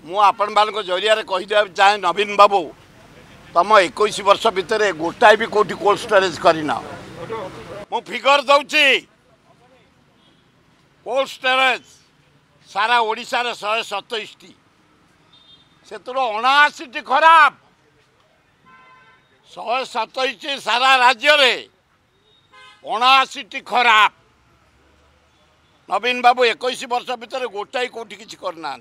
मु आपण मान जरिया कहीदे चाहे नवीन बाबू तुम 21 वर्ष भितर गोटाए भी कौटी कोल्ड स्टोरेज करना मु फिगर दौची कोल्ड स्टोरेज सारा ओडिशा रे 127 से 79 खराब 127 सारा राज्य रे 79 खराब। नवीन बाबू 21 वर्ष भितर गोटाए कौटी किसी करना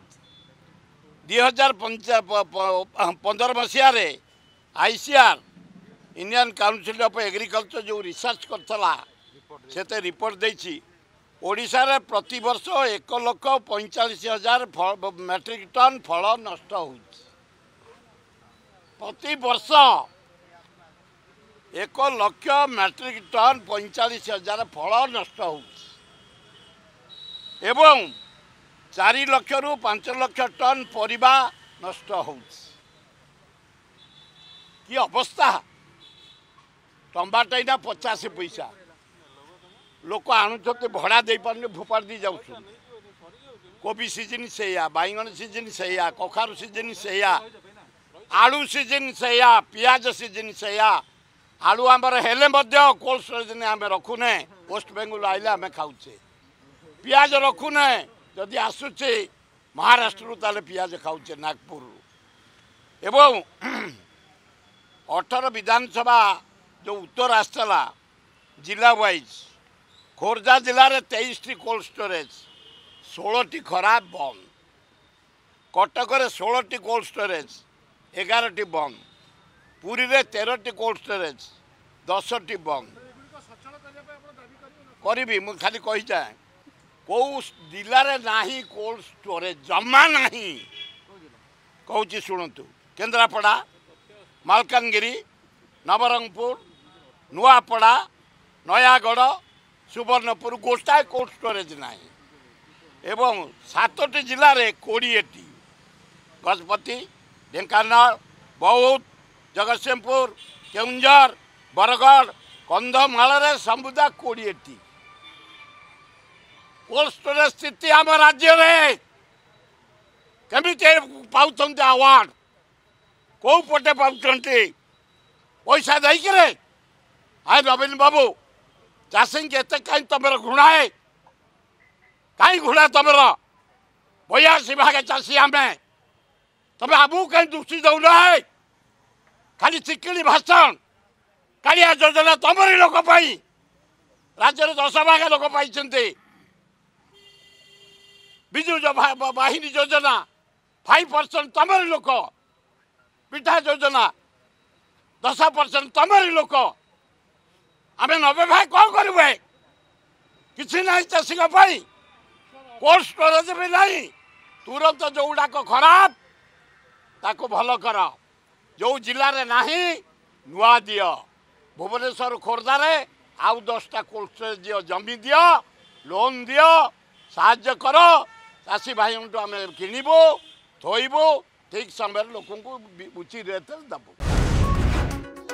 2015 मसीह ICAR Indian council of agriculture जो रिसर्च करथला सेते रिपोर्ट देछि ओडिशा रे प्रति वर्ष 1,45,000 मेट्रिक टन फल नष्ट होउछि प्रति वर्ष 1,00,000 मेट्रिक टन 45,000 फल नष्ट होउछि एवं 4 लाख रु 5 लाख टन परिबा नष्ट होउछि कि अवस्था टमाटर ना 50 पैसा लोक आणुते भड़ा दे पारे फोपाड़ दी जाऊँ कोबी सीजन से बैगन सीजन से कखारू सीजन से आलू सीजन से पियाज सीजन से आलू आमर हेले कोल्ड स्टोरेज आम रखुने वेस्ट बेंगल आइले आम खाऊे पियाज रखुने जदि आसुचे महाराष्ट्र ताले पियाज खाऊे नागपुर एवं 18 विधानसभा जो उत्तर आसला जिला वाइज खोर्धा जिले में 23 कोल्ड स्टोरेज 16 खराब बंद कटक 16 कोल्ड स्टोरेज 11 बंद पुरी में 13 कोल्ड स्टोरेज 10 बंद करी मुझे खाली कही जाए कौ जिले में नाही कोल्ड स्टोरेज जमा नहीं कहूँ शुणु केन्द्रापड़ा मालकानगिरी नवरंगपुर नुआपड़ा नयागढ़ सुवर्णपुर गोटाए कोल्ड स्टोरेज नहीं एवं 7टी जिले में 20टी गजपति ढेंकानाल बौद्ध जगतसिंहपुर केउंझर बरगढ़ कंधमाल समुदा 20टी कोल्ड स्टोरेज स्थिति आम राज्य में केमी पाँच अवार्ड कौ पटे पाँच पैसा देकर आए नवीन बाबू चाषी के कहीं तुम घृणा है कहीं घृणा तुम 82 भाग चाषी आम तुम आमू कहीं दृष्टि दौन है खाली चिकिड़ी भाषण कालिया योजना तुमरी लोक राज्य 10 भाग लोक पाई विजु बाहिनी योजना 5% तुमरी लोक पिठा योजना 10% तुमरी लोक आम 90 भाई कौन करें कि ना चाषी कोल्ड स्टोरेज भी नहीं तुरंत जो गुड़ाक खराब ताको भल कर जो जिले में नाही नुआ दियो भुवनेश्वर खोर्धा रे आउ 10टा कोल्ड स्टोरेज दियो जमी दियो लोन दियो साहाय्य कर चाषी भाई आम किणबू थोबू ठीक समय लोक उचित रेट दबू।